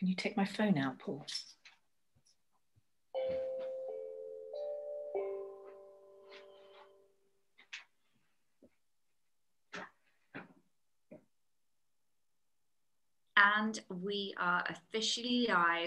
Can you take my phone out, Paul? And we are officially live.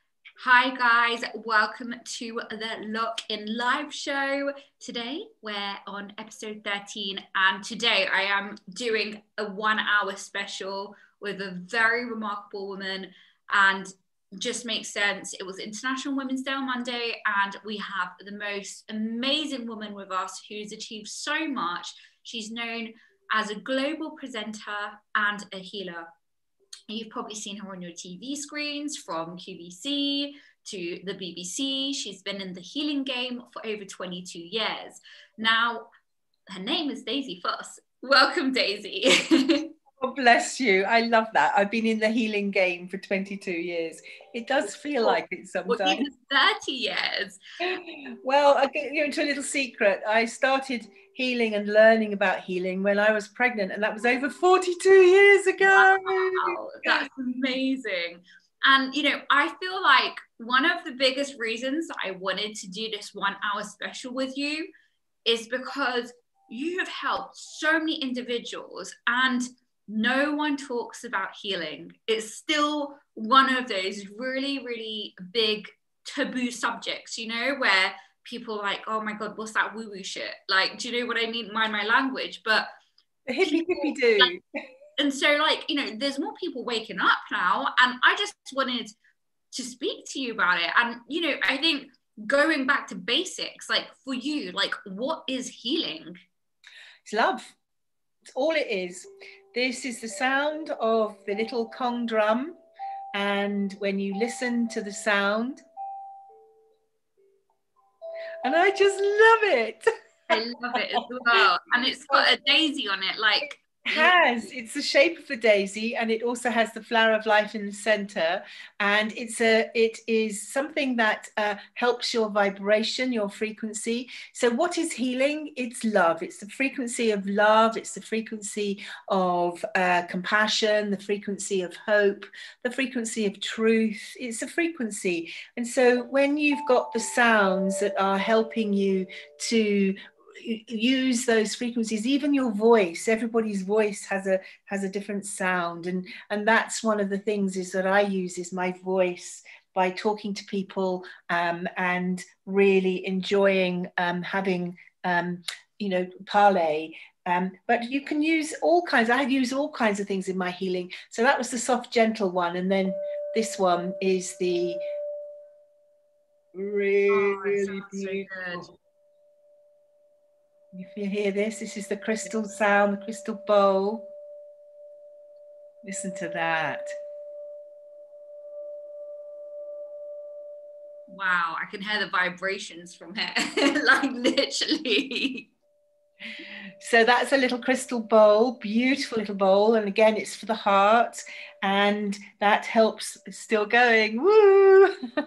Hi guys, welcome to the Lock In Live show. Today we're on episode 13 and today I am doing a 1 hour special with a very remarkable woman, and just makes sense. It was International Women's Day on Monday and we have the most amazing woman with us who's achieved so much. She's known as a global presenter and a healer. You've probably seen her on your TV screens, from QVC to the BBC. She's been in the healing game for over 22 years. Now, her name is Daisy Foss. Welcome, Daisy. Oh, bless you. I love that. I've been in the healing game for 22 years. It does feel like it sometimes. Well, even 30 years. Well, I'll get you into a little secret. I started healing and learning about healing when I was pregnant, and that was over 42 years ago. Wow, that's amazing. And, you know, I feel like one of the biggest reasons I wanted to do this 1 hour special with you is because you have helped so many individuals and no one talks about healing. It's still one of those really, really big taboo subjects, you know, where people are like, oh my God, what's that woo-woo shit? Like, do you know what I mean? Mind my language, but the hippie do. Like, and so, like, you know, there's more people waking up now, and I just wanted to speak to you about it. And, you know, I think going back to basics, like for you, like, what is healing? It's love. It's all it is. This is the sound of the little Kong drum, and when you listen to the sound, and I just love it. I love it as well. And it's got a daisy on it, like. It's the shape of the daisy, and it also has the flower of life in the center, and it is something that helps your vibration, your frequency. So what is healing? It's love. It's the frequency of love. It's the frequency of compassion, the frequency of hope, the frequency of truth. It's a frequency. And so when you've got the sounds that are helping you to use those frequencies, even your voice, everybody's voice has a different sound, and that's one of the things is that I use is my voice by talking to people and really enjoying having you know, parley. But you can use all kinds. I use all kinds of things in my healing. So that was the soft, gentle one, and then this one is the really beautiful. So if you hear this is the crystal sound, the crystal bowl. Listen to that. Wow, I can hear the vibrations from here, like literally. So that's a little crystal bowl, beautiful little bowl. And again, it's for the heart, and that helps. It's still going. Woo!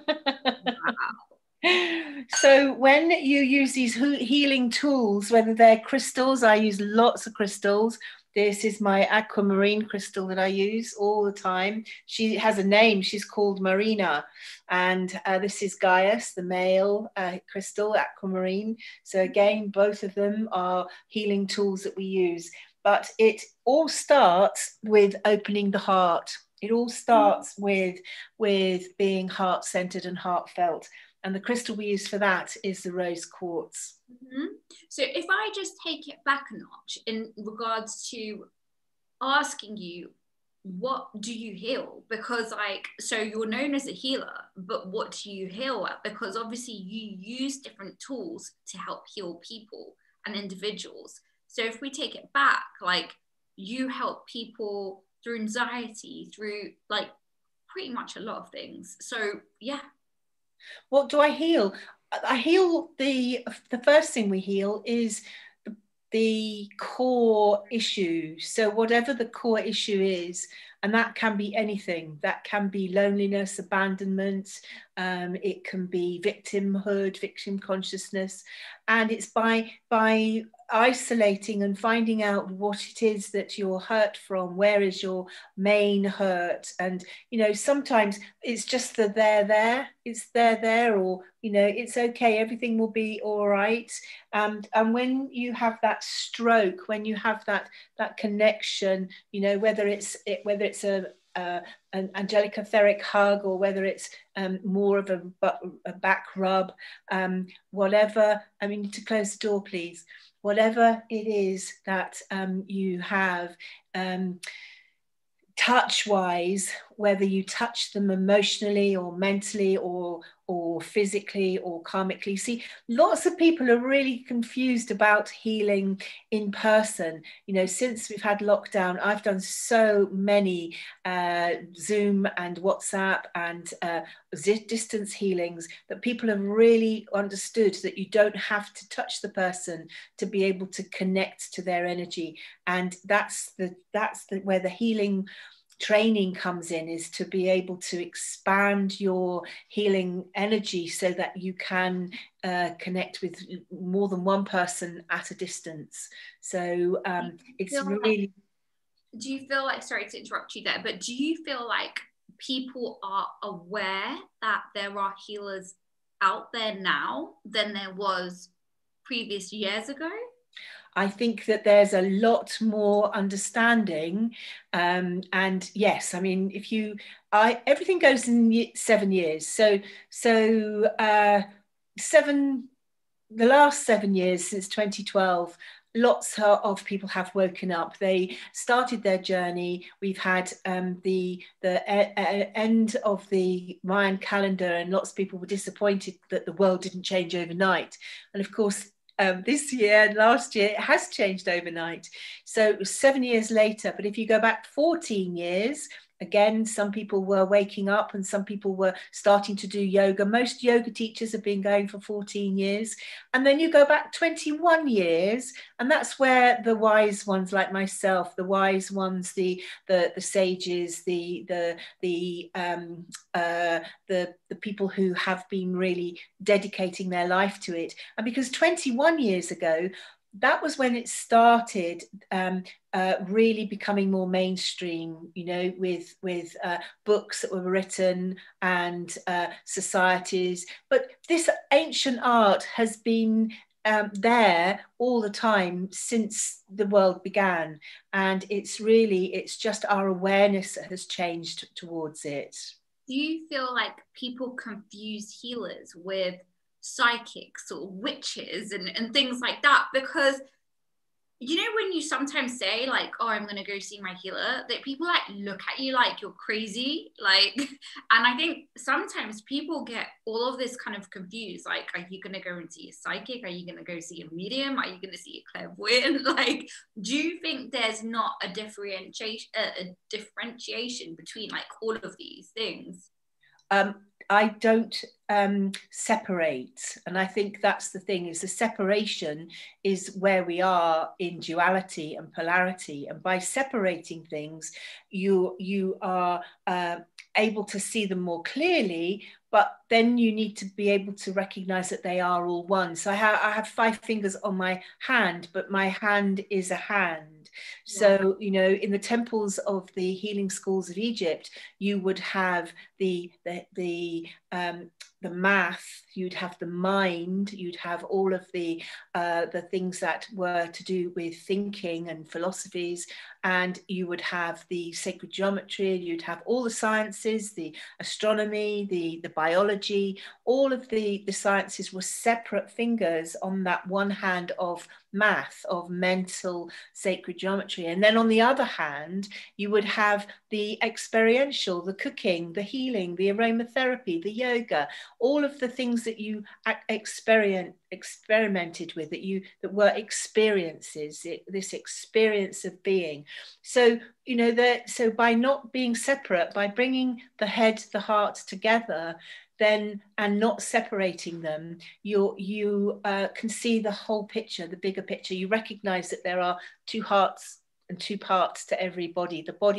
Wow. So when you use these healing tools, whether they're crystals, I use lots of crystals. This is my aquamarine crystal that I use all the time. She has a name. She's called Marina. And this is Gaius, the male crystal, aquamarine. So again, both of them are healing tools that we use. But it all starts with opening the heart. It all starts with being heart-centered and heartfelt. And the crystal we use for that is the rose quartz. Mm-hmm. So if I just take it back a notch in regards to asking you, what do you heal? Because like, so you're known as a healer, but what do you heal at? Because obviously you use different tools to help heal people and individuals. So if we take it back, like you help people through anxiety, through like pretty much a lot of things. So yeah. What do I heal? I heal the first thing we heal is the core issue. So whatever the core issue is, and that can be anything. That can be loneliness, abandonment. It can be victimhood, victim consciousness, and it's by isolating and finding out what it is that you're hurt from, where is your main hurt. And sometimes it's just the it's there, or it's okay, everything will be all right. And when you have that stroke, when you have that connection, whether it's an angelic etheric hug, or whether it's more of a back rub, whatever. I mean, to close the door, please. Whatever it is that you have, touch-wise, whether you touch them emotionally or mentally or physically or karmically. See, lots of people are really confused about healing in person. Since we've had lockdown, I've done so many Zoom and WhatsApp and distance healings, that people have really understood that you don't have to touch the person to be able to connect to their energy. And that's where the healing training comes in, is to be able to expand your healing energy so that you can connect with more than one person at a distance. So it's really... Do you feel like, sorry to interrupt you there, but do you feel like people are aware that there are healers out there now than there was previous years ago? I think that there's a lot more understanding, and yes, I mean, everything goes in 7 years. So the last 7 years since 2012, lots of people have woken up. They started their journey. We've had the end of the Mayan calendar, and lots of people were disappointed that the world didn't change overnight. And of course, this year and last year, it has changed overnight. So it was 7 years later. But if you go back 14 years, again, some people were waking up and some people were starting to do yoga. Most yoga teachers have been going for 14 years. And then you go back 21 years, and that's where the wise ones like myself, the wise ones, the sages, the people who have been really dedicating their life to it. And because 21 years ago, that was when it started really becoming more mainstream, with books that were written and societies. But this ancient art has been there all the time since the world began. And it's just our awareness that has changed towards it. Do you feel like people confuse healers with psychics or witches and things like that? Because when you sometimes say like, oh, I'm gonna go see my healer, that people like look at you like you're crazy, like, and I think sometimes people get all of this kind of confused, like, are you gonna go and see a psychic? Are you gonna go see a medium? Are you gonna see a clairvoyant? Like, do you think there's not a differentiation between like all of these things? I don't separate, and I think that's the thing, is the separation is where we are in duality and polarity. And by separating things, you are able to see them more clearly, but then you need to be able to recognize that they are all one. So I have 5 fingers on my hand, but my hand is a hand. So, in the temples of the healing schools of Egypt, you would have the math, you'd have the mind, you'd have all of the things that were to do with thinking and philosophies, and you would have the sacred geometry, you'd have all the sciences, the astronomy, the biology, all of the sciences were separate fingers on that one hand of math, of mental sacred geometry. And then on the other hand, you would have the experiential, the cooking, the healing, the aromatherapy, the yoga, all of the things that you experimented with, that were experiences, this experience of being. So so by not being separate, by bringing the head, the heart together, then, and not separating them, you can see the whole picture, the bigger picture. You recognize that there are 2 hearts and 2 parts to every body. The body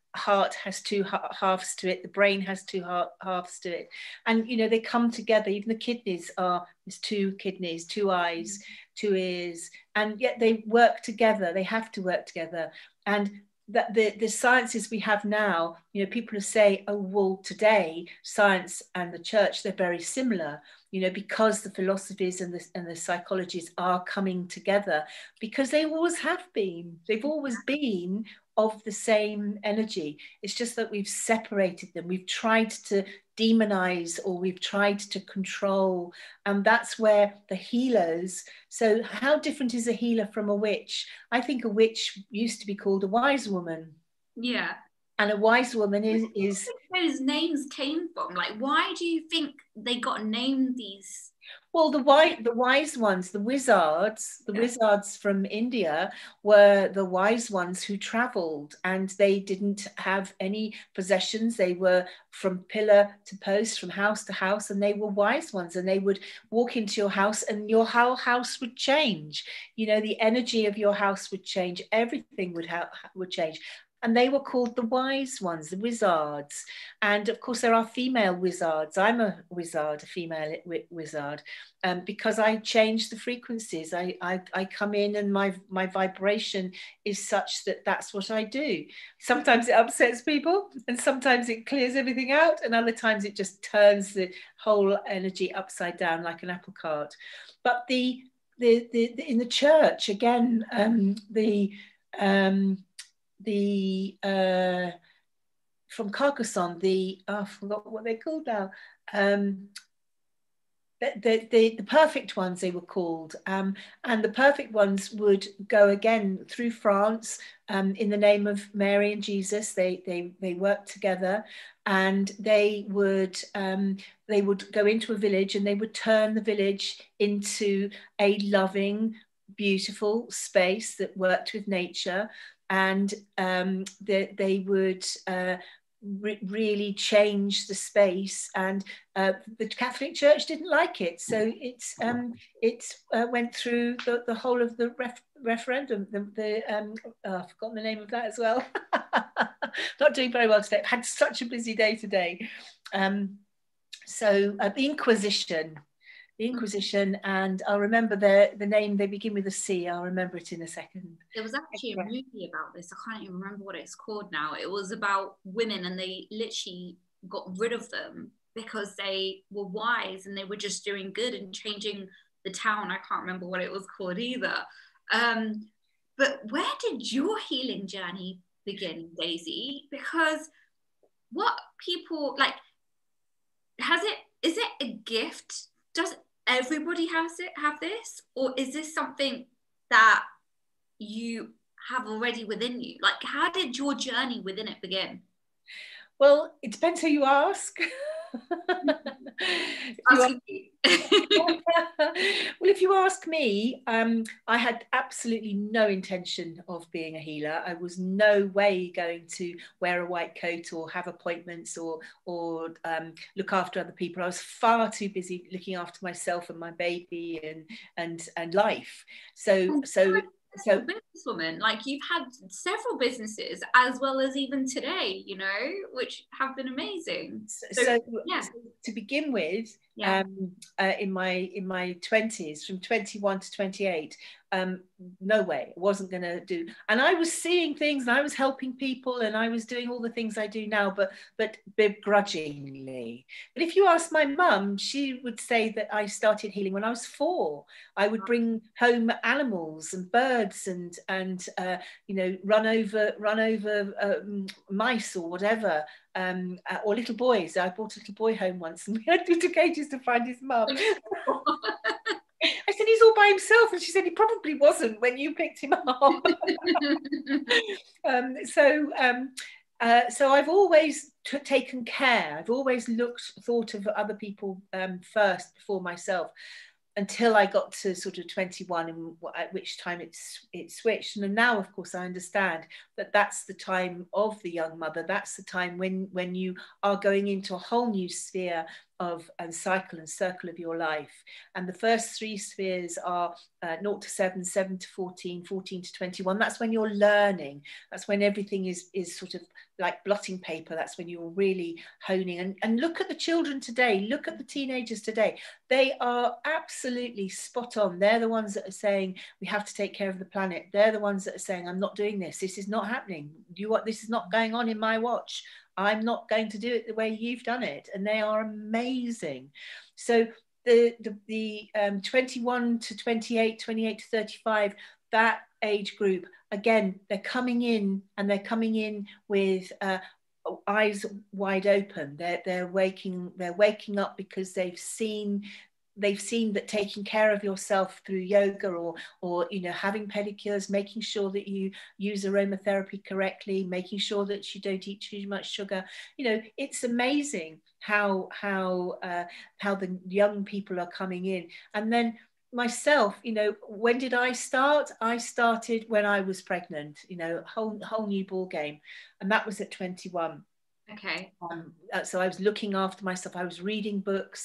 heart has two halves to it, the brain has two halves to it, and you know, they come together. Even the kidneys are, there's two kidneys, two eyes, two ears, and yet they work together. They have to work together. And that the sciences we have now, you know, people who say, oh well, today science and the church, they're very similar, you know, because the philosophies and the psychologies are coming together, because they always have been. They've always been of the same energy. It's just that we've separated them. We've tried to demonize, or we've tried to control. And that's where the healers, so how different is a healer from a witch? I think a witch used to be called a wise woman. Yeah. And a wise woman is those names came from? Like, why do you think they got named these? Well, the wise ones, the wizards from India were the wise ones who traveled, and they didn't have any possessions. They were from pillar to post, from house to house, and they were wise ones, and they would walk into your house and your whole house would change. You know, the energy of your house would change. Everything would change. And they were called the wise ones, the wizards. And of course, there are female wizards. I'm a wizard, a female wizard, because I change the frequencies. I come in, and my vibration is such that that's what I do. Sometimes it upsets people, and sometimes it clears everything out, and other times it just turns the whole energy upside down like an apple cart. But the in the church, again, from Carcassonne, I forgot what they're called now. The perfect ones, they were called, and the perfect ones would go again through France, in the name of Mary and Jesus. They worked together, and they would go into a village, and they would turn the village into a loving, beautiful space that worked with nature. And they would really change the space, and the Catholic Church didn't like it, so it went through the whole of the referendum. I've forgotten the name of that as well. Not doing very well today. I've had such a busy day today. So the Inquisition, and I'll remember the name. They begin with a C. I'll remember it in a second. There was actually a movie about this. I can't even remember what it's called now. It was about women, and they literally got rid of them because they were wise and they were just doing good and changing the town. I can't remember what it was called either. But where did your healing journey begin, Daisy? Because what people like, is it a gift? Does everybody have this, or is this something that you have already within you? Like, how did your journey within it begin? Well, it depends who you ask. Well, if you ask me, I had absolutely no intention of being a healer. I was no way going to wear a white coat or have appointments or look after other people. I was far too busy looking after myself and my baby and life. So businesswoman, like, you've had several businesses as well as even today, you know, which have been amazing. So to begin with, in my 20s, from 21 to 28, no way, I wasn't going to do. And I was seeing things, and I was helping people, and I was doing all the things I do now, but begrudgingly. But if you ask my mum, she would say that I started healing when I was 4. I would bring home animals and birds and you know, run over mice or whatever. Or little boys. I brought a little boy home once, and we had to take ages to find his mum. I said, he's all by himself, and she said he probably wasn't when you picked him up. So I've always taken care. I've always thought of other people first before myself, until I got to sort of 21, and at which time it switched. And now, of course, I understand that that's the time of the young mother. That's the time when you are going into a whole new sphere, and cycle and circle of your life. And the first 3 spheres are 0 to 7, 7 to 14, 14 to 21. That's when you're learning. That's when everything is sort of like blotting paper. That's when you're really honing. And look at the children today. Look at the teenagers today. They are absolutely spot on. They're the ones that are saying we have to take care of the planet. They're the ones that are saying I'm not doing this. This is not happening. This is not going on in my watch. I'm not going to do it the way you've done it. And they are amazing. So the 21 to 28, 28 to 35, that age group, again, they're coming in with eyes wide open. They're waking up because they've seen that taking care of yourself through yoga or having pedicures, making sure that you use aromatherapy correctly, making sure that you don't eat too much sugar. It's amazing how the young people are coming in. And then myself, when did I start? I started when I was pregnant, whole new ball game, and that was at 21. Okay. So I was looking after myself. I was reading books.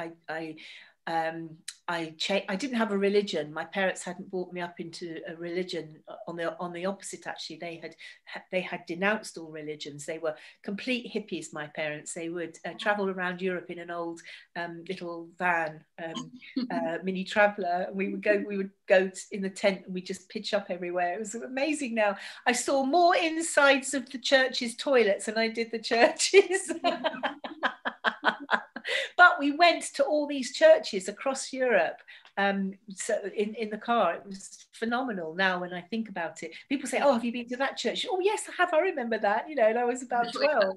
I didn't have a religion. My parents hadn't brought me up into a religion. On the opposite, actually, they had denounced all religions. They were complete hippies. My parents. They would travel around Europe in an old little van, mini traveller. We would go in the tent and we just pitch up everywhere. It was amazing. Now I saw more insides of the church's toilets than I did the churches. But we went to all these churches across Europe. So in the car, it was phenomenal. Now when I think about it, people say, oh, have you been to that church? Oh yes, I have. I remember that, and I was about 12.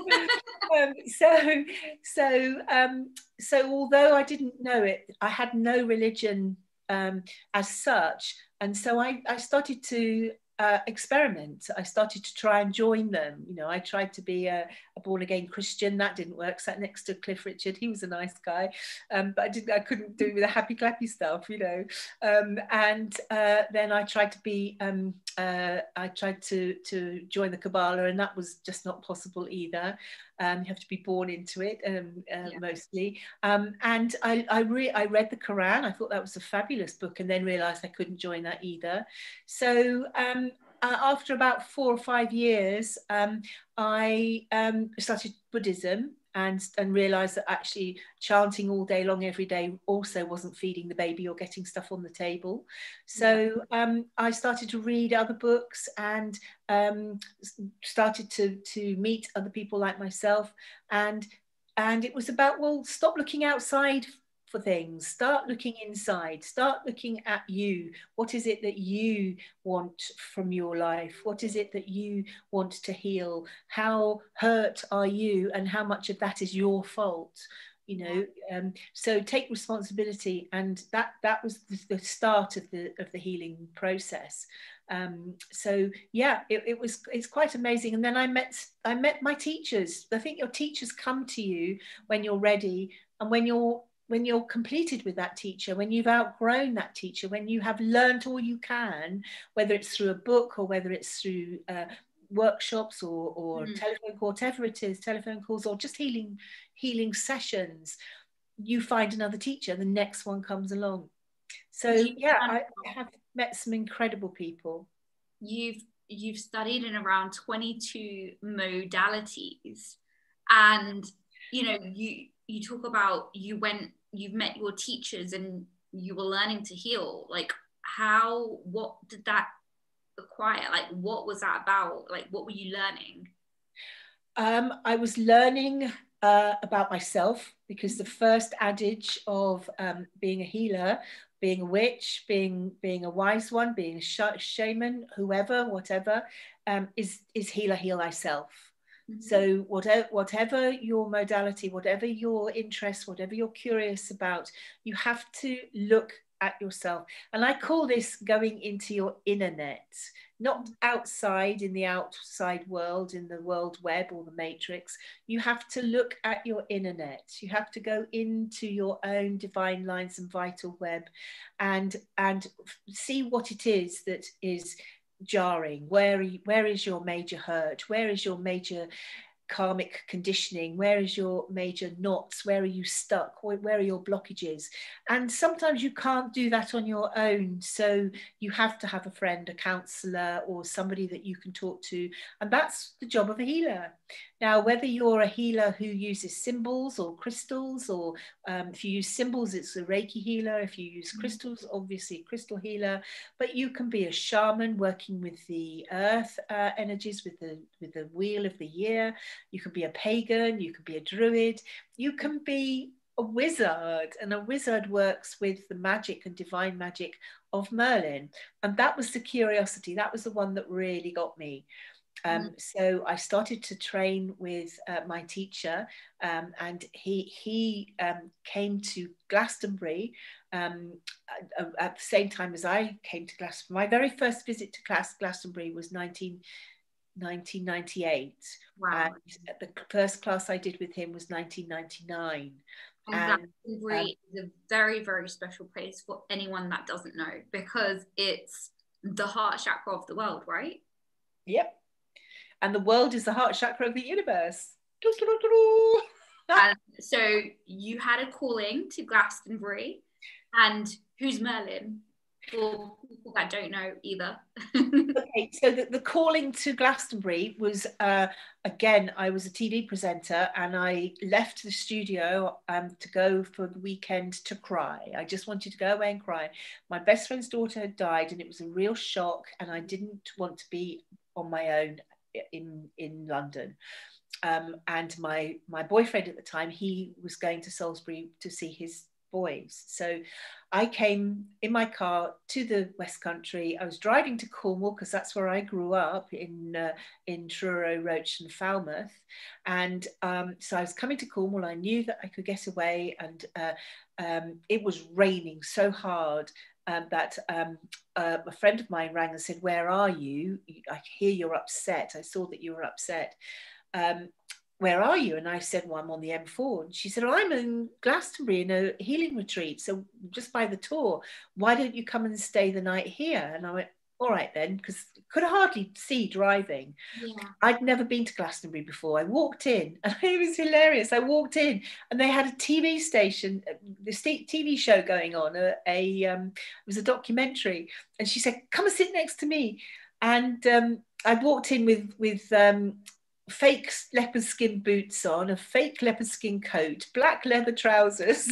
So although I didn't know it, I had no religion as such, and so I started to experiment. I started to try and join them. I tried to be a born-again Christian. That didn't work. Sat next to Cliff Richard. He was a nice guy, but I couldn't do the happy clappy stuff. And then I tried to be I tried to join the Kabbalah, and that was just not possible either. You have to be born into it, mostly. And I read the Quran. I thought that was a fabulous book, and then realised I couldn't join that either. So after about 4 or 5 years, I started Buddhism and realised that actually chanting all day long every day also wasn't feeding the baby or getting stuff on the table. So I started to read other books and started to meet other people like myself, and it was about, well, stop looking outside for things, start looking inside, start looking at you. What is it that you want from your life? What is it that you want to heal? How hurt are you, and how much of that is your fault? So take responsibility, and that was the start of the healing process. So yeah, it's quite amazing. And then I met my teachers. I think your teachers come to you when you're ready, and when you're completed with that teacher, when you've outgrown that teacher, when you have learned all you can, whether it's through a book or whether it's through workshops or telephone call, whatever it is, telephone calls or just healing sessions, you find another teacher, the next one comes along. So yeah, I have met some incredible people. You've studied in around 22 modalities, and you talk about you've met your teachers and you were learning to heal. Like what did that require? Like what was that about? Like what were you learning? I was learning about myself, because the first adage of being a healer, being a witch, being a wise one, being a shaman, whatever, is healer, heal thyself. So whatever your modality, whatever your interest, whatever you're curious about, you have to look at yourself. And I call this going into your inner net, not outside in the outside world, in the world web or the matrix. You have to look at your inner net. You have to go into your own divine lines and vital web and see what it is that is jarring. Where is your major hurt? Where is your major karmic conditioning? Where is your major knots? Where are you stuck? Where are your blockages? And sometimes you can't do that on your own. So you have to have a friend, a counsellor, or somebody that you can talk to. And that's the job of a healer. Now, whether you're a healer who uses symbols or crystals, or if you use symbols, it's a Reiki healer. If you use crystals, obviously a crystal healer. But you can be a shaman working with the earth energies, with the wheel of the year. You can be a pagan. You can be a druid. You can be a wizard, and a wizard works with the magic and divine magic of Merlin. And that was the curiosity. That was the one that really got me. So I started to train with my teacher, and he came to Glastonbury at the same time as I came to Glastonbury. My very first visit to Glastonbury was 1998. Wow. And the first class I did with him was 1999. And Glastonbury is a very, very special place for anyone that doesn't know, because it's the heart chakra of the world, right? Yep. And the world is the heart chakra of the universe. And so you had a calling to Glastonbury. And who's Merlin? For people that don't know either. Okay, so the calling to Glastonbury was, again, I was a TV presenter, and I left the studio to go for the weekend to cry. I just wanted to go away and cry. My best friend's daughter had died, and it was a real shock, and I didn't want to be on my own in London. And my boyfriend at the time, he was going to Salisbury to see his boys. So I came in my car to the West Country. I was driving to Cornwall because that's where I grew up, in Truro, Roach and Falmouth. And so I was coming to Cornwall. I knew that I could get away, and it was raining so hard that a friend of mine rang and said, "Where are you? I hear you're upset. I saw that you were upset. Where are you?" And I said, "Well, I'm on the M4. And she said, "Oh, I'm in Glastonbury in a healing retreat, so just by the tour. Why don't you come and stay the night here?" And I went, "All right then," because I could hardly see driving. Yeah. I'd never been to Glastonbury before. I walked in, and it was hilarious. I walked in, and they had a TV station, this TV show going on. It was a documentary, and she said, "Come and sit next to me." And I walked in with fake leopard skin boots on, a fake leopard skin coat, black leather trousers.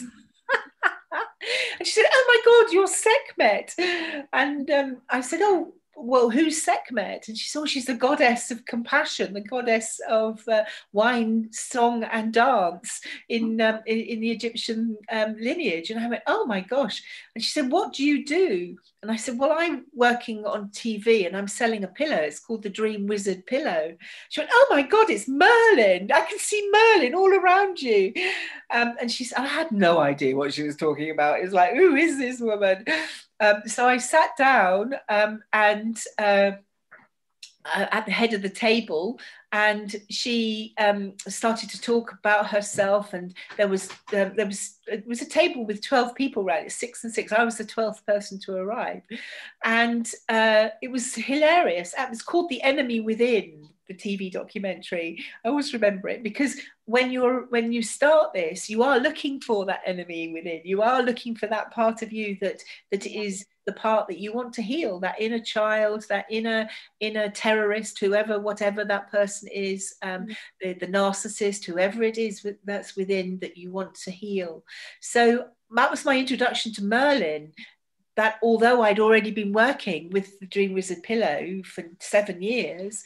And she said, "Oh my God, you're Sekhmet." And I said, "Oh, well, who's Sekhmet?" And she said, "Oh, she's the goddess of compassion, the goddess of wine, song, and dance in the Egyptian lineage." And I went, "Oh my gosh." And she said, "What do you do?" And I said, "Well, I'm working on TV and I'm selling a pillow. It's called the Dream Wizard Pillow." She went, "Oh my God, it's Merlin. I can see Merlin all around you." And she said, I had no idea what she was talking about. It was like, who is this woman? So I sat down and at the head of the table, and she started to talk about herself. And it was a table with 12 people around it, 6 and 6. I was the 12th person to arrive, and it was hilarious. It was called The Enemy Within, the TV documentary. I always remember it, because when you start this, you are looking for that enemy within. You are looking for that part of you that is the part that you want to heal, that inner child, that inner terrorist, whatever that person is, the narcissist, whoever it is that's within, that you want to heal. So that was my introduction to Merlin. That although I'd already been working with the Dream Wizard Pillow for 7 years,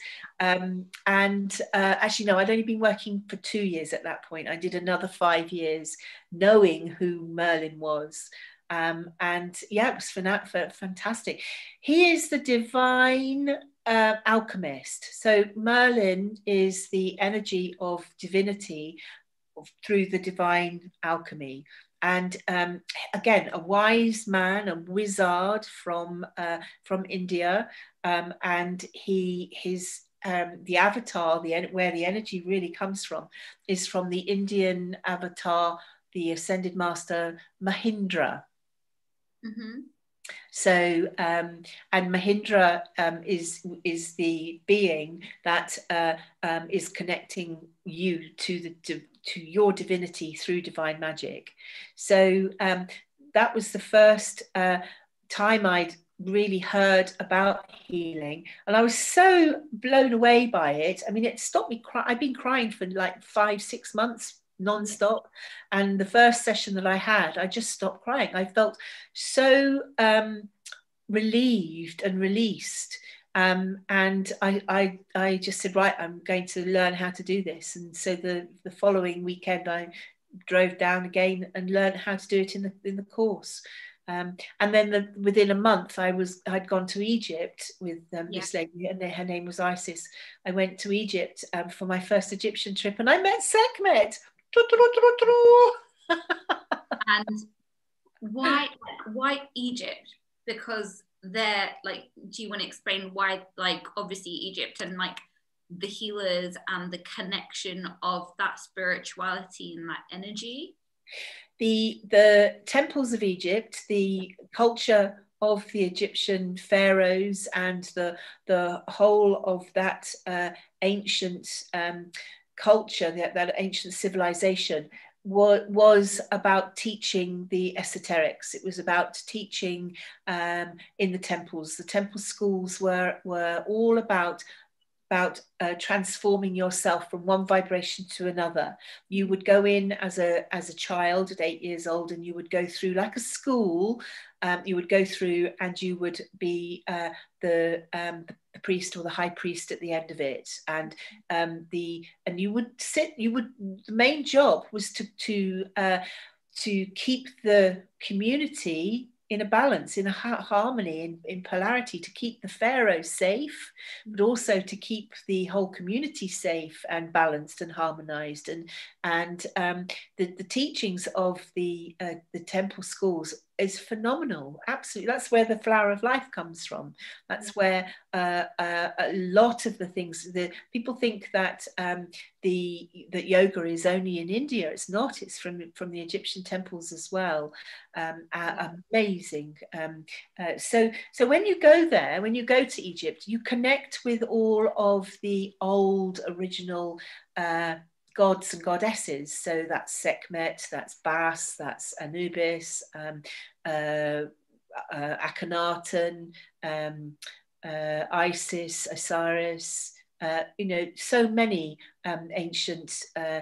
actually no, I'd only been working for 2 years at that point. I did another 5 years knowing who Merlin was. And yeah, it was fantastic. He is the divine alchemist. So Merlin is the energy of divinity through the divine alchemy. And again, a wise man, a wizard from India, and his the avatar, where the energy really comes from, is from the Indian avatar, the ascended master Mahindra. Mm-hmm. So and Mahindra is the being that is connecting you to your divinity through divine magic. So that was the first time I'd really heard about healing, and I was so blown away by it. I mean, it stopped me crying. I've been crying for like 5-6 months non-stop, and the first session that I had, I just stopped crying. I felt so relieved and released, and I just said, right, I'm going to learn how to do this. And so the following weekend I drove down again and learned how to do it in the course. And then within a month, I'd gone to Egypt with this lady, and her name was Isis. I went to Egypt for my first Egyptian trip, and I met Sekhmet. And why Egypt? Because they're like, do you want to explain why, like, obviously Egypt and like the healers and the connection of that spirituality and that energy? The temples of Egypt, the culture of the Egyptian pharaohs, and the whole of that ancient culture, that ancient civilization, was about teaching the esoterics. It was about teaching in the temples. The temple schools were all about transforming yourself from one vibration to another. You would go in as a child at 8 years old, and you would go through like a school. You would go through, and you would be the priest or the high priest at the end of it, and you would sit. The main job was to keep the community in a balance, in a harmony, in polarity, to keep the pharaoh safe, but also to keep the whole community safe and balanced and harmonized. And the teachings of the temple schools is phenomenal. Absolutely, that's where the flower of life comes from. That's where a lot of the things, the people think that that yoga is only in India. It's not. It's from the Egyptian temples as well. Amazing. So when you go there, when you go to Egypt, you connect with all of the old original gods and goddesses. So that's Sekhmet, that's Bas, that's Anubis, Akhenaten, Isis, Osiris. So many ancient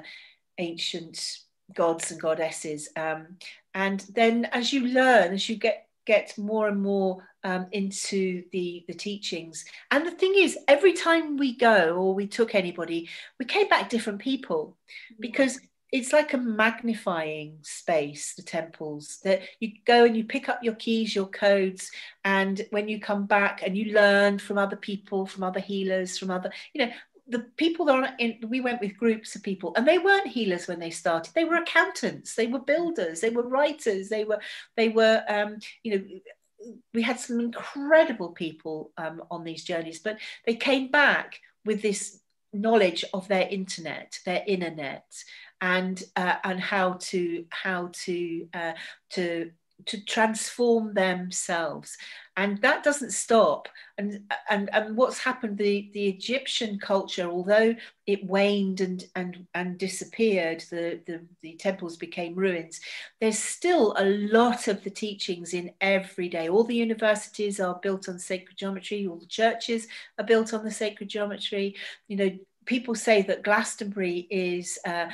gods and goddesses. And then as you learn, as you get more and more into the teachings, and the thing is, every time we go or we took anybody, we came back different people, because it's like a magnifying space, the temples, that you go and you pick up your keys, your codes, and when you come back and you learn from other people, from other healers, from other, the people that are in, we went with groups of people, and they weren't healers when they started. They were accountants, they were builders, they were writers, they were we had some incredible people on these journeys, but they came back with this knowledge of their internet, their internet, and how to transform themselves. And that doesn't stop. And what's happened, the Egyptian culture, although it waned and disappeared, the temples became ruins, there's still a lot of the teachings in every day. All the universities are built on sacred geometry, all the churches are built on the sacred geometry. People say that Glastonbury is a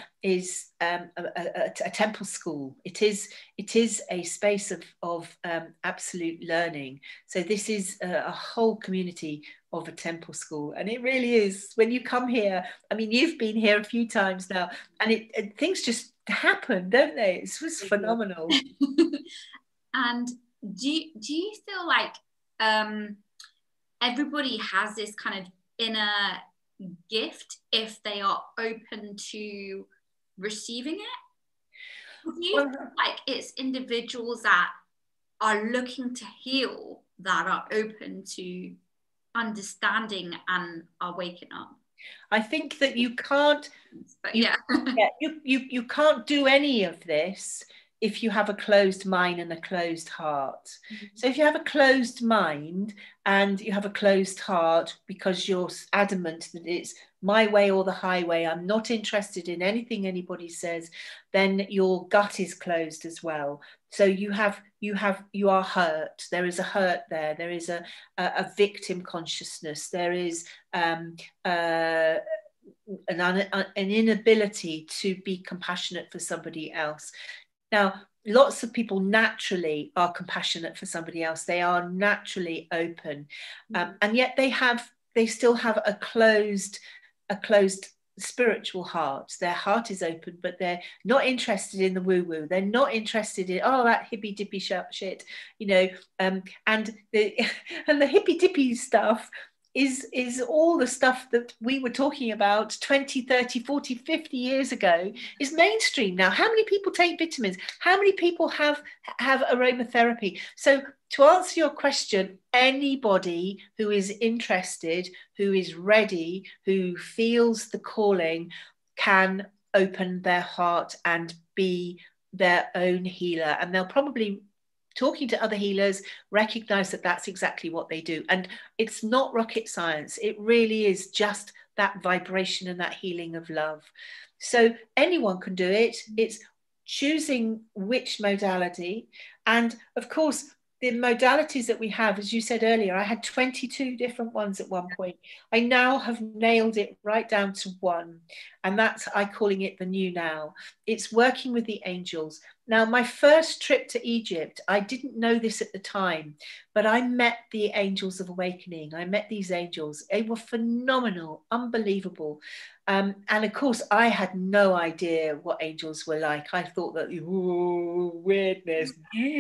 temple school. It is a space of absolute learning. So this is a whole community of a temple school, and it really is. When you come here, I mean, you've been here a few times now, and things just happen, don't they? It's just phenomenal. And do you feel like everybody has this kind of inner gift if they are open to receiving it? Do you feel like it's individuals that are looking to heal that are open to understanding and are waking up? I think that you can't, but you can't do any of this if you have a closed mind and a closed heart. So if you have a closed mind and you have a closed heart because you're adamant that it's my way or the highway, I'm not interested in anything anybody says, then your gut is closed as well. So you are hurt. There is a hurt there. There is a victim consciousness. There is an inability to be compassionate for somebody else. Now, lots of people naturally are compassionate for somebody else. They are naturally open, and yet they still have a closed spiritual heart. Their heart is open, but they're not interested in the woo-woo. They're not interested in that hippy dippy shit, and the hippy dippy stuff is all the stuff that we were talking about 20, 30, 40, 50 years ago is mainstream now. How many people take vitamins? How many people have aromatherapy? So to answer your question, anybody who is interested, who is ready, who feels the calling, can open their heart and be their own healer. And they'll probably, talking to other healers, recognize that that's exactly what they do. And it's not rocket science. It really is just that vibration and that healing of love. So anyone can do it. It's choosing which modality. And of course, the modalities that we have, as you said earlier, I had 22 different ones at one point. I now have nailed it right down to one. And that's, I'm calling it the new now. It's working with the angels. Now, my first trip to Egypt, I didn't know this at the time, but I met the angels of awakening. I met these angels. They were phenomenal, unbelievable. And of course, I had no idea what angels were like. I thought that, weirdness.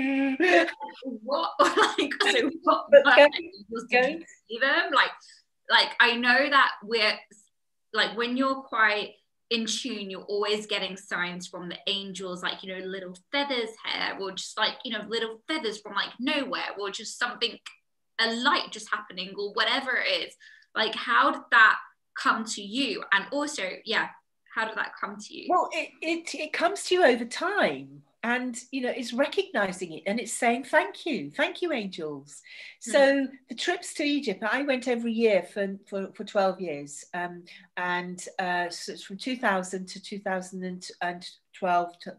What? Like, so what? Angels, did you see them? Like I know that we're like, when you're quite in tune, you're always getting signs from the angels, like, little feathers here, or just like, little feathers from like nowhere, or just something, a light just happening, or whatever it is. Like, how did that come to you? And also, how did that come to you? Well, it comes to you over time. And it's recognizing it, and it's saying thank you angels. So the trips to Egypt, I went every year for 12 years, and so it's from 2000 to 2012 to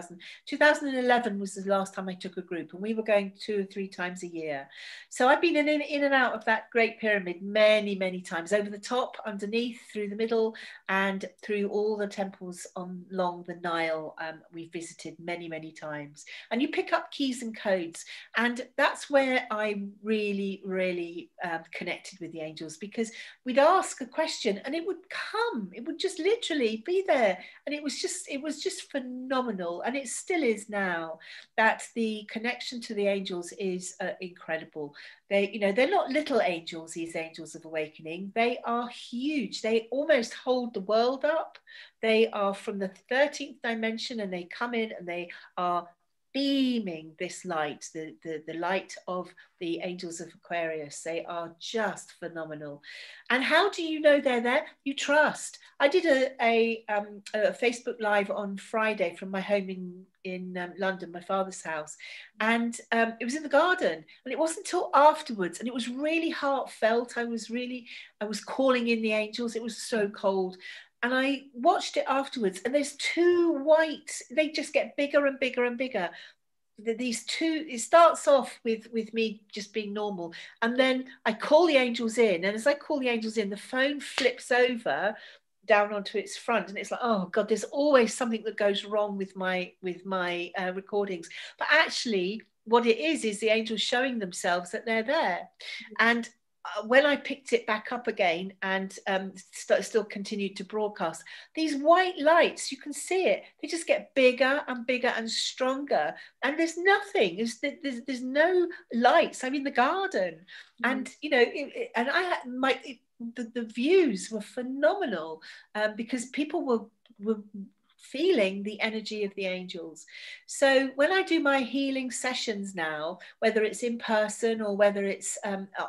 2011 was the last time I took a group, and we were going 2 or 3 times a year. So I've been in and out of that Great Pyramid many times, over the top, underneath, through the middle, and through all the temples along the Nile. We've visited many times, and you pick up keys and codes, and that's where I really connected with the angels, because we'd ask a question and it would come, it would just literally be there, and it was just phenomenal. And it still is now, that the connection to the angels is incredible. They're not little angels, these angels of awakening. They are huge. They almost hold the world up. They are from the 13th dimension, and they come in and they are beaming this light, the light of the angels of Aquarius. They are just phenomenal. And how do you know they're there? You trust. I did a Facebook Live on Friday from my home in London, my father's house, and it was in the garden, and it wasn't until afterwards, and it was really heartfelt. I was calling in the angels. It was so cold. And I watched it afterwards, and there's 2 white, they just get bigger and bigger and bigger. These 2, it starts off with me just being normal, and then I call the angels in, and as I call the angels in, the phone flips over down onto its front, and it's like, oh God, there's always something that goes wrong with my recordings. But actually what it is the angels showing themselves that they're there. And when I picked it back up again and still continued to broadcast, these white lights, you can see it, they just get bigger and bigger and stronger. And there's nothing, there's no lights. I'm in the garden. And, and I had the views were phenomenal, because people were feeling the energy of the angels. So when I do my healing sessions now, whether it's in person or whether it's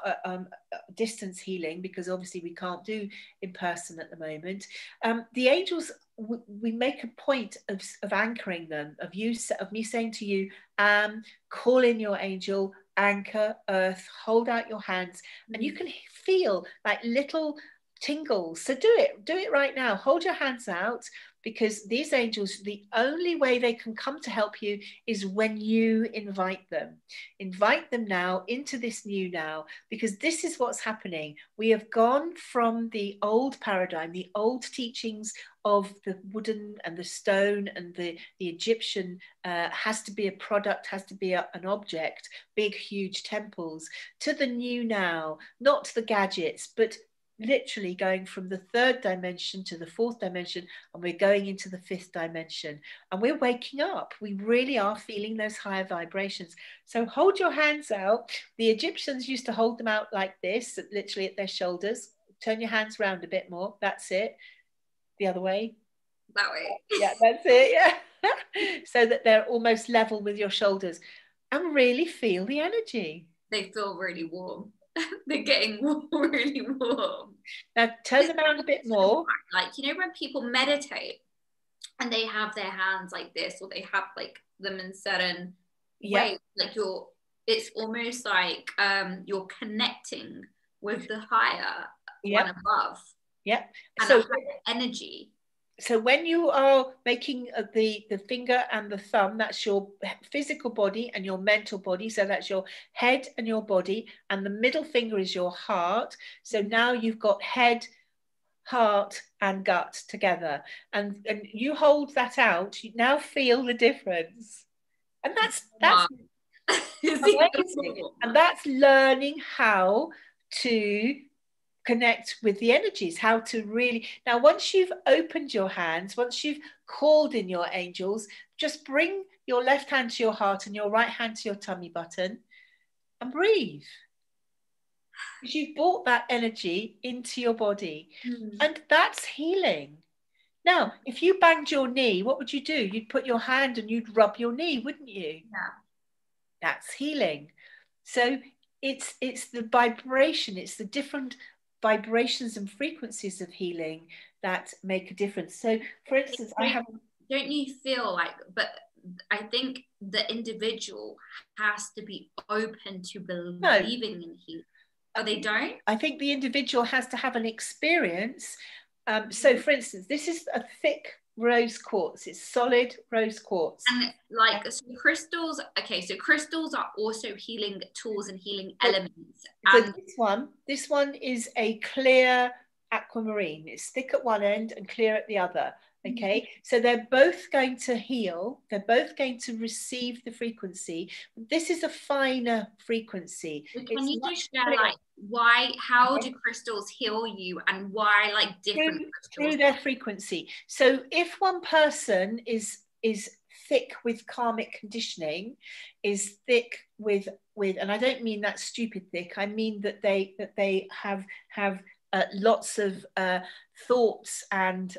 distance healing, because obviously we can't do in person at the moment, the angels, we make a point of anchoring them, of me saying to you, call in your angel, anchor, earth, hold out your hands, and you can feel like little tingles. So do it right now. Hold your hands out, because these angels, the only way they can come to help you is when you invite them. Invite them now into this new now, because this is what's happening. We have gone from the old paradigm, the old teachings of the wooden and the stone and the Egyptian has to be a product, has to be an object, big, huge temples, to the new now, not the gadgets, but literally going from the third dimension to the fourth dimension, and we're going into the fifth dimension, and we're waking up. We really are feeling those higher vibrations. So hold your hands out. The Egyptians used to hold them out like this, literally at their shoulders. Turn your hands round a bit more. That's it. The other way. That way. Yeah, that's it. Yeah. So that they're almost level with your shoulders, and really feel the energy. They feel really warm. They're getting really warm. Now turn them around a bit more. Like, you know, when people meditate and they have their hands like this, or they have like them in certain ways, like it's almost like you're connecting with the higher one above. Yeah. And so energy. So when you are making the finger and the thumb, that's your physical body and your mental body. So that's your head and your body, and the middle finger is your heart. So now you've got head, heart, and gut together, and you hold that out. You now feel the difference, and that's amazing. And that's learning how to connect with the energies, how to really, now once you've opened your hands, once you've called in your angels, just bring your left hand to your heart and your right hand to your tummy button and breathe, because you've brought that energy into your body. And that's healing. Now if you banged your knee, what would you do? You'd put your hand and you'd rub your knee, wouldn't you? That's healing. So it's the vibration, it's the different vibrations and frequencies of healing that make a difference. So for instance, don't you feel like, but I think the individual has to be open to believing in healing. Oh, they don't? I think the individual has to have an experience. So for instance, this is a thick rose quartz. It's solid rose quartz. And like, so crystals, okay, so crystals are also healing tools and healing elements. And so this one is a clear aquamarine. It's thick at one end and clear at the other. Okay, so they're both going to heal. They're both going to receive the frequency. This is a finer frequency. Can you just share like how do crystals heal you, and why like different crystals? Through their frequency. So if one person is thick with karmic conditioning, is thick with, and I don't mean that stupid thick. I mean that they have lots of thoughts, and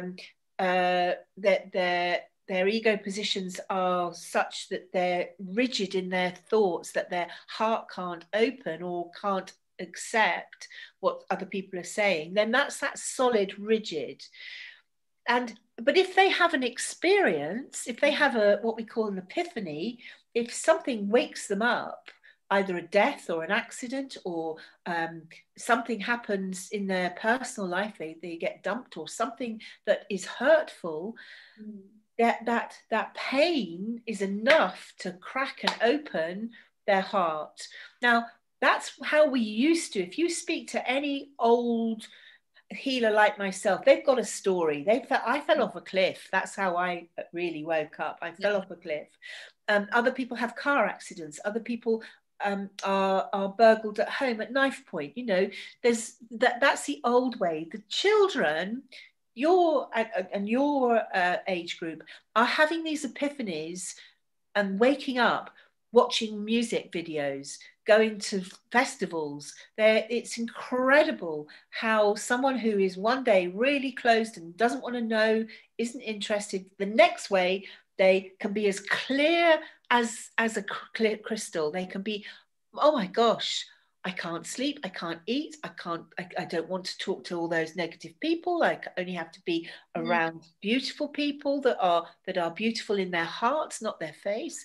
that their ego positions are such that they're rigid in their thoughts, that their heart can't open or can't accept what other people are saying, then that's that solid, rigid. But if they have an experience, if they have what we call an epiphany, if something wakes them up, either a death or an accident, or something happens in their personal life, they get dumped, or something that is hurtful, that pain is enough to crack and open their heart. Now, that's how we used to. If you speak to any old healer like myself, they've got a story. I fell off a cliff. That's how I really woke up. I fell off a cliff. Other people have car accidents. Other people are burgled at home at knife point. You know, that's the old way. The children, your age group, are having these epiphanies and waking up watching music videos, going to festivals. It's incredible how someone who is one day really closed and doesn't want to know, isn't interested, the next way they can be as clear as a clear crystal. They can be, oh my gosh, I can't sleep, I can't eat, I don't want to talk to all those negative people. I only have to be around beautiful people that are beautiful in their hearts, not their face.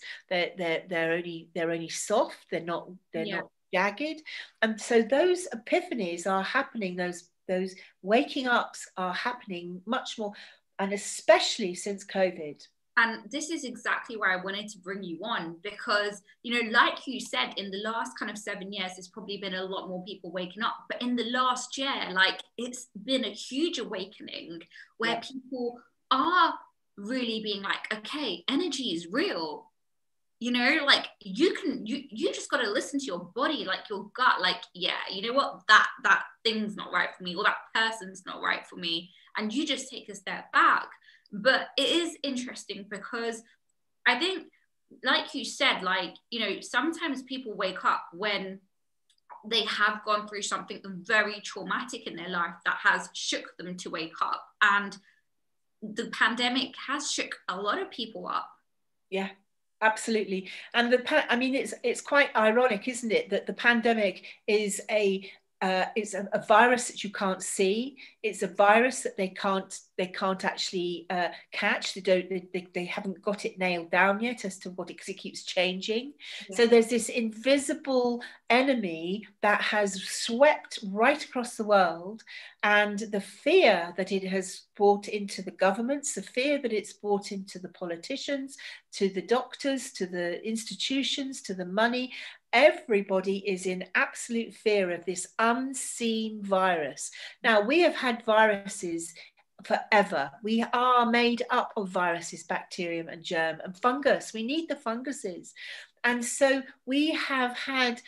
They're only soft, they're not jagged. And so those epiphanies are happening, those waking ups are happening much more, and especially since COVID. And this is exactly why I wanted to bring you on, because, you know, like you said, in the last kind of 7 years, there's probably been a lot more people waking up. But in the last year, like, it's been a huge awakening where people are really being like, okay, energy is real. You know, like you just got to listen to your body, like your gut, like, yeah, you know what, that thing's not right for me, or that person's not right for me. And you just take a step back. But it is interesting because I think, like you said, like, you know, sometimes people wake up when they have gone through something very traumatic in their life that has shook them to wake up. And the pandemic has shook a lot of people up. Yeah, absolutely. And I mean, it's quite ironic, isn't it, that the pandemic is it's a virus that you can't see. It's a virus that they can't actually catch. They haven't got it nailed down yet as to what it, because it keeps changing. Yeah. So there's this invisible enemy that has swept right across the world, and the fear that it has brought into the governments, the fear that it's brought into the politicians, to the doctors, to the institutions, to the money. Everybody is in absolute fear of this unseen virus. Now, we have had viruses forever. We are made up of viruses, bacterium and germ and fungus. We need the funguses. And so we have had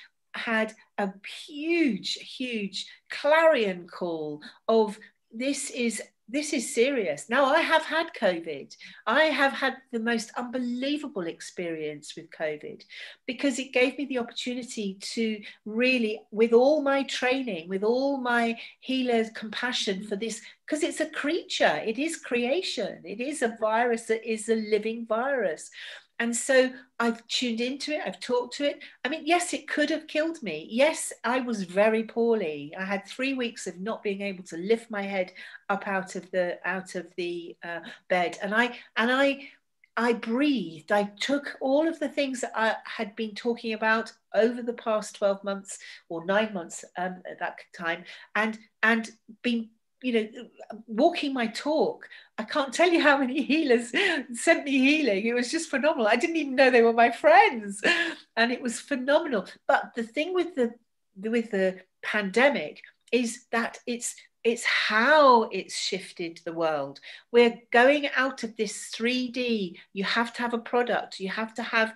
a huge clarion call of this is serious. Now, I have had COVID. I have had the most unbelievable experience with COVID, because it gave me the opportunity to really, with all my training, with all my healer's compassion for this, because it's a creature, it is creation, it is a virus that is a living virus. And so I've tuned into it, I've talked to it. I mean, yes, it could have killed me. Yes, I was very poorly. I had 3 weeks of not being able to lift my head up out of the bed. And I breathed. I took all of the things that I had been talking about over the past 12 months or 9 months at that time, and been, you know, walking my talk. I can't tell you how many healers sent me healing. It was just phenomenal. I didn't even know they were my friends, and it was phenomenal. But the thing with the pandemic is that it's how it's shifted the world. We're going out of this 3D. You have to have a product. You have to have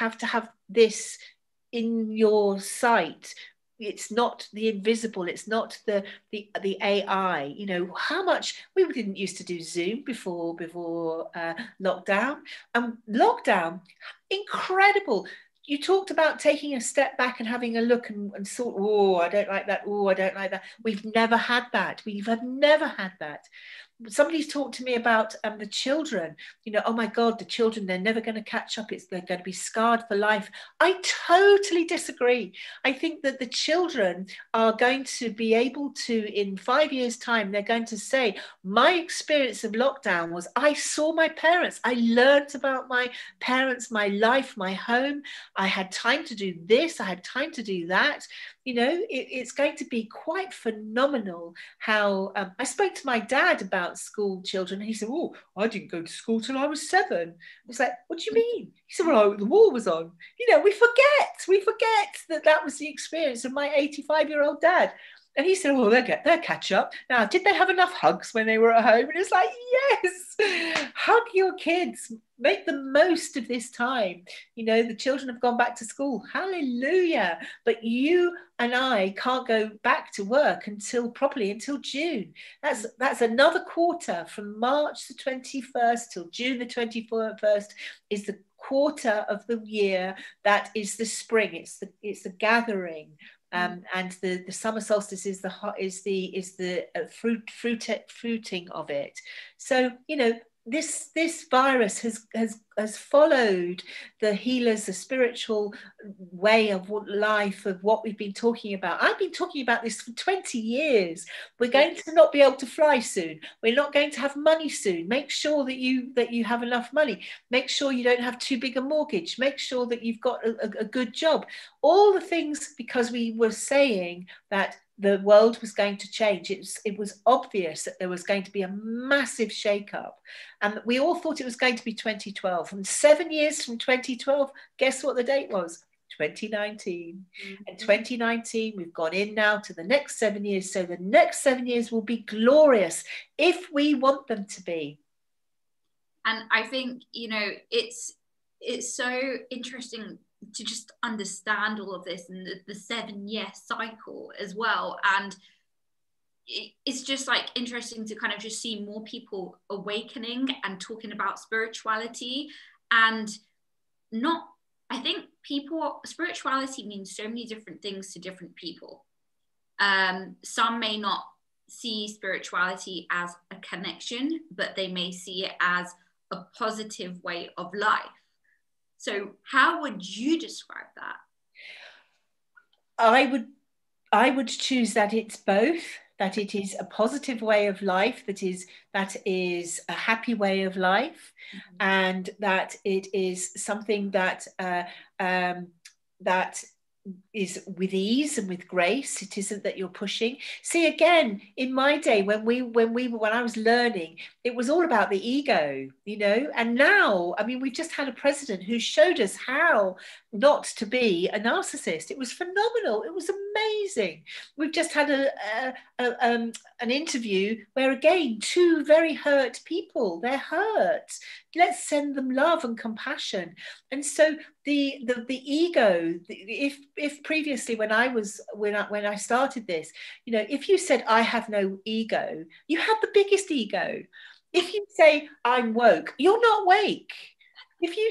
this in your sight. It's not the invisible, it's not the AI. You know, how much we didn't used to do Zoom before lockdown. Lockdown, incredible. You talked about taking a step back and having a look and sort, oh, I don't like that. Oh, I don't like that. We've never had that. Never had that. Somebody's talked to me about the children, you know, oh my God, the children, they're never going to catch up. They're going to be scarred for life. I totally disagree. I think that the children are going to be able to, in 5 years' time, they're going to say, my experience of lockdown was I saw my parents. I learned about my parents, my life, my home. I had time to do this. I had time to do that. You know, it's going to be quite phenomenal how I spoke to my dad about school children. And he said, oh, I didn't go to school till I was 7. I was like, what do you mean? He said, well, the war was on. You know, we forget that was the experience of my 85-year-old dad. And he said, oh, they'll catch up. Now, did they have enough hugs when they were at home? And it's like, yes, hug your kids. Make the most of this time. You know, the children have gone back to school. Hallelujah. But you and I can't go back to work until June. That's another quarter. From March the 21st till June the 21st is the quarter of the year that is the spring. It's the gathering. And the summer solstice is the fruiting of it. So, you know, this virus has followed the healers, the spiritual way of life, of what we've been talking about. I've been talking about this for 20 years. We're going to not be able to fly soon. We're not going to have money soon. Make sure that you have enough money. Make sure you don't have too big a mortgage. Make sure that you've got a good job. All the things, because we were saying that the world was going to change. It was obvious that there was going to be a massive shakeup, and we all thought it was going to be 2012. And 7 years from 2012, guess what the date was? 2019. And 2019, we've gone in now to the next 7 years. So the next 7 years will be glorious if we want them to be. And I think, you know, it's so interesting to just understand all of this and the 7 year cycle as well. And it's just like interesting to kind of just see more people awakening and talking about spirituality. And not, I think spirituality means so many different things to different people. Some may not see spirituality as a connection, but they may see it as a positive way of life. So how would you describe that? I would choose that it's both, that it is a positive way of life, that is a happy way of life, and that it is something that that is with ease and with grace. It isn't that you're pushing. See, again, in my day, when I was learning, it was all about the ego, you know. And now, I mean, we've just had a president who showed us how not to be a narcissist. It was phenomenal. It was amazing. We've just had an interview where, again, two very hurt people. They're hurt. Let's send them love and compassion. And so the ego, if previously when I started this, you know, if you said I have no ego, you have the biggest ego. If you say I'm woke, you're not wake. If you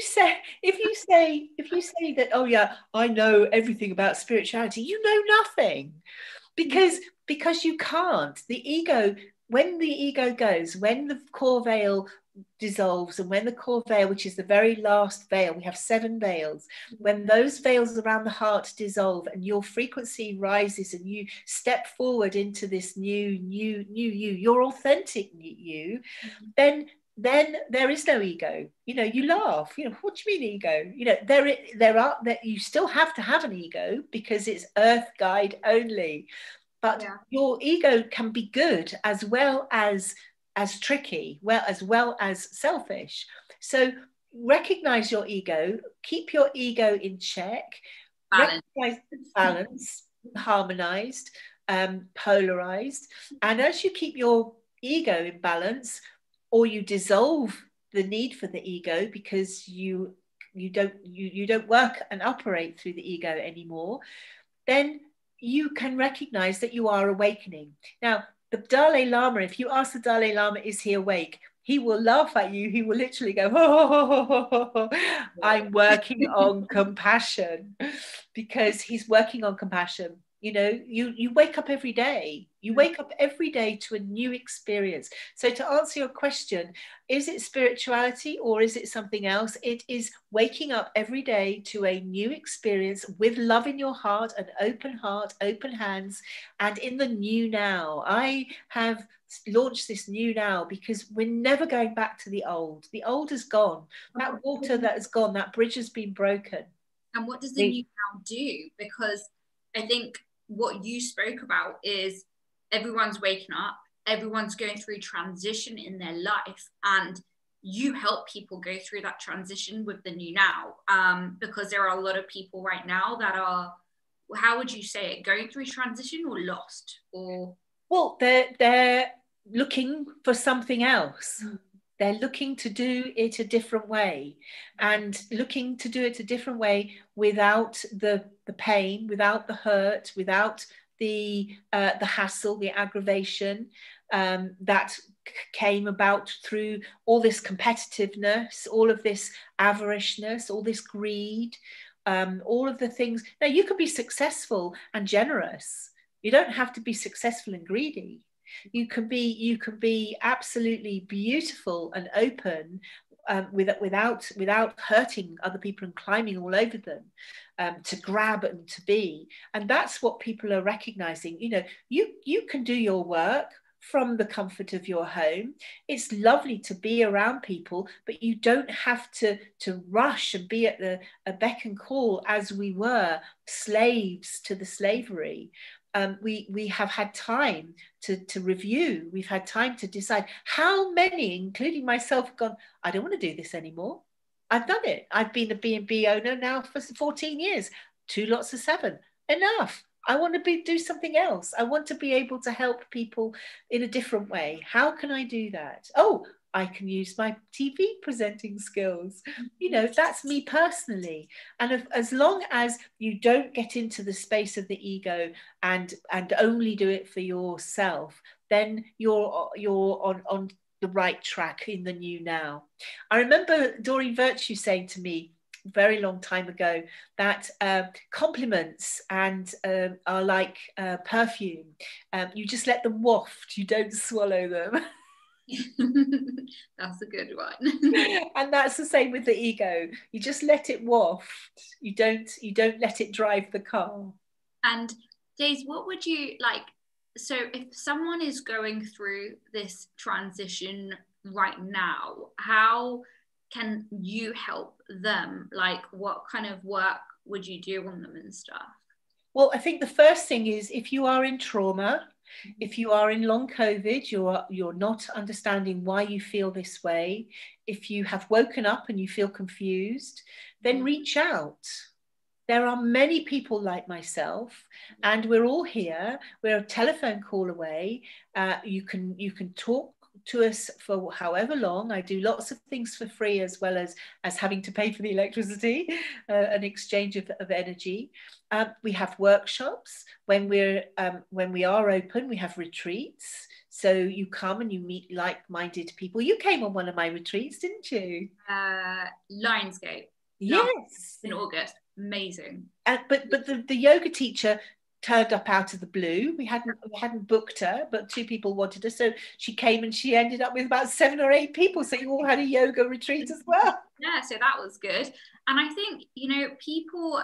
say that, oh yeah, I know everything about spirituality, you know nothing, because you can't. The ego, when the ego goes, when the core veil dissolves, and when the core veil, which is the very last veil, we have 7 veils, when those veils around the heart dissolve and your frequency rises and you step forward into this new you, your authentic you, then there is no ego. You know, you laugh, you know, what do you mean ego? You know, that you still have to have an ego because it's earth guide only, but your ego can be good as well as tricky, as well as selfish. So recognize your ego, keep your ego in check, recognize balance, harmonized, polarized. And as you keep your ego in balance, or you dissolve the need for the ego because you don't work and operate through the ego anymore, then you can recognize that you are awakening. Now, the Dalai Lama, if you ask the Dalai Lama, is he awake? He will laugh at you. He will literally go, oh, I'm working on compassion, because he's working on compassion. You know, you wake up every day. You wake up every day to a new experience. So to answer your question, is it spirituality or is it something else? It is waking up every day to a new experience with love in your heart, an open heart, open hands, and in the new now. I have launched this new now because we're never going back to the old. The old is gone. That water that has gone, that bridge has been broken. And what does the new now do? Because I think what you spoke about is everyone's waking up, everyone's going through transition in their life, and you help people go through that transition with the new now, because there are a lot of people right now that are, how would you say it, going through transition or lost, or well, they're looking for something else. They're looking to do it a different way, and looking to do it a different way without the pain, without the hurt, without the hassle, the aggravation that came about through all this competitiveness, all of this avariciousness, all this greed, all of the things. Now, you could be successful and generous. You don't have to be successful and greedy. You can be absolutely beautiful and open, without hurting other people and climbing all over them, to grab and to be. And that's what people are recognizing. You can do your work from the comfort of your home. It's lovely to be around people, but you don't have to rush and be at a beck and call, as we were slaves to the slavery. We have had time to review. We've had time to decide. How many, including myself, have gone, I don't want to do this anymore. I've done it. I've been a B&B owner now for 14 years, 2 lots of 7. Enough. I want to do something else. I want to be able to help people in a different way. How can I do that? Oh, I can use my TV presenting skills. That's me personally. And as long as you don't get into the space of the ego and only do it for yourself, then you're on the right track in the new now. I remember Doreen Virtue saying to me a very long time ago that compliments are like perfume. You just let them waft, you don't swallow them. That's a good one. And that's the same with the ego. You just let it waft. You don't let it drive the car. And Daisy, what would you like? So if someone is going through this transition right now, how can you help them? Like, what kind of work would you do on them and stuff? Well, I think the first thing is, if you are in trauma, if you are in long COVID, you're not understanding why you feel this way. If you have woken up and you feel confused, then reach out. There are many people like myself, and we're all here. We're a telephone call away. You can talk to us for however long. I do lots of things for free, as well as having to pay for the electricity, an exchange of energy. We have workshops when we are open. We have retreats, so you come and you meet like-minded people. You came on one of my retreats, didn't you? Lionsgate. Yes, in August. Amazing. But the yoga teacher turned up out of the blue. We hadn't booked her, but 2 people wanted her, so she came, and she ended up with about 7 or 8 people. So you all had a yoga retreat as well. Yeah, so that was good. And I think people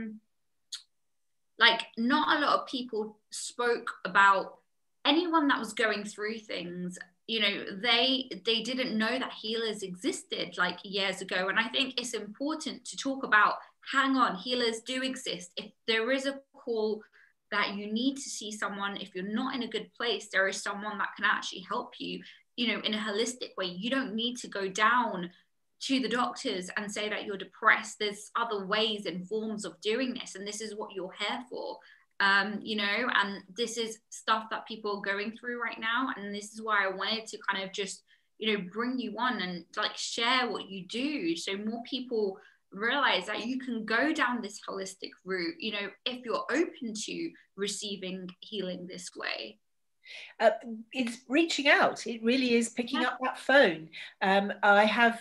like, not a lot of people spoke about anyone that was going through things. They didn't know that healers existed like years ago. And I think it's important to talk about, hang on, healers do exist. If there is a call that you need to see someone, if you're not in a good place, there is someone that can actually help you, in a holistic way. You don't need to go down to the doctors and say that you're depressed. There's other ways and forms of doing this, and this is what you're here for. And this is stuff that people are going through right now, and this is why I wanted to kind of just bring you on and like share what you do, so more people realize that you can go down this holistic route, if you're open to receiving healing this way. It's reaching out. It really is picking up that phone. I have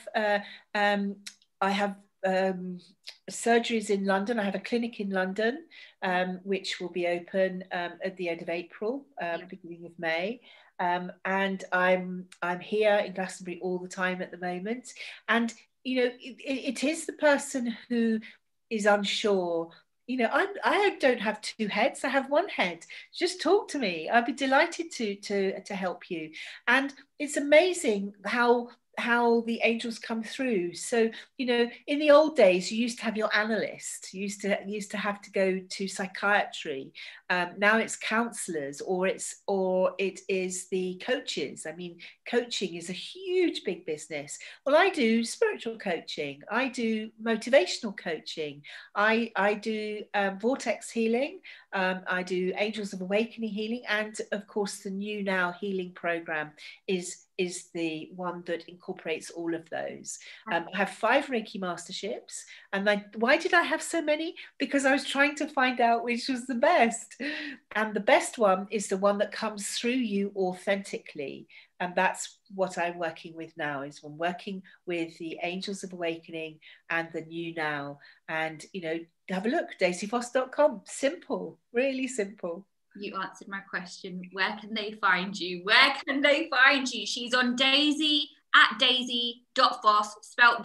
surgeries in London. I have a clinic in London, which will be open at the end of April, beginning of May. And I'm here in Glastonbury all the time at the moment. And it is the person who is unsure. I don't have 2 heads. I have 1 head. Just talk to me. I'd be delighted to help you. And it's amazing how the angels come through. So in the old days, you used to have your analyst. You used to have to go to psychiatry. Now it's counselors, or it is the coaches. I mean, coaching is a huge, big business. Well, I do spiritual coaching. I do motivational coaching. I do vortex healing. I do Angels of Awakening healing, and of course the New Now healing program is is the one that incorporates all of those. I have 5 Reiki masterships. And why did I have so many? Because I was trying to find out which was the best. And the best one is the one that comes through you authentically. And that's what I'm working with now, is I'm working with the Angels of Awakening and the New Now. And, you know, have a look, daisyfoss.com. Simple, really simple. You answered my question. Where can they find you? Where can they find you? She's on Daisy at daisy.foss, spelt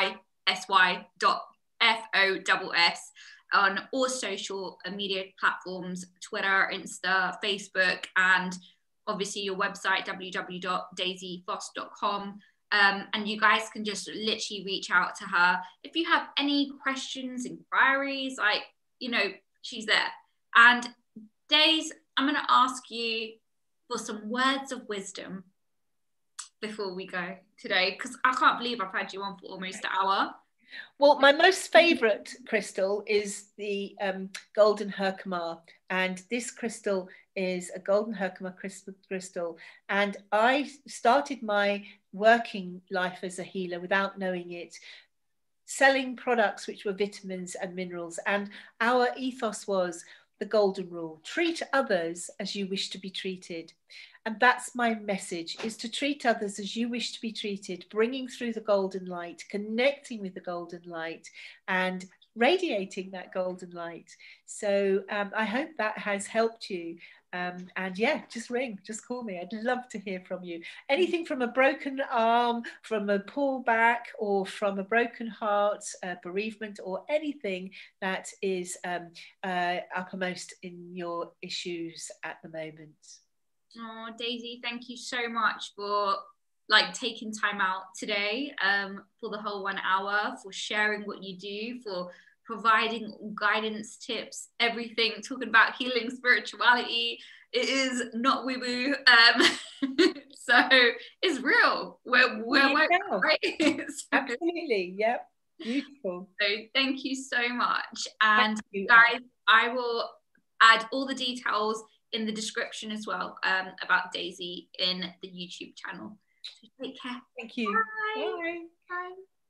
daisy.foss, on all social media platforms, Twitter, Insta, Facebook, and obviously your website, www.daisyfoss.com. And you guys can just literally reach out to her. If you have any questions, inquiries, like, you know, she's there. And Days, I'm going to ask you for some words of wisdom before we go today, because I can't believe I've had you on for almost an hour. Well, my most favourite crystal is the golden Herkimer, and this crystal is a golden Herkimer crystal. And I started my working life as a healer without knowing it, selling products which were vitamins and minerals. And our ethos was the golden rule: treat others as you wish to be treated. And that's my message, is to treat others as you wish to be treated, bringing through the golden light, connecting with the golden light, and radiating that golden light. So I hope that has helped you. And yeah, just call me. I'd love to hear from you. Anything from a broken arm, from a pullback, or from a broken heart, bereavement, or anything that is uppermost in your issues at the moment. Oh, Daisy, thank you so much for taking time out today for the whole 1 hour, for sharing what you do, for providing guidance, tips, everything, talking about healing, spirituality. It is not woo-woo. So it's real. We're right? Absolutely. Yep. Beautiful. So thank you so much. And guys, I will add all the details in the description as well about Daisy in the YouTube channel. So take care. Thank you. Bye. Bye. Bye.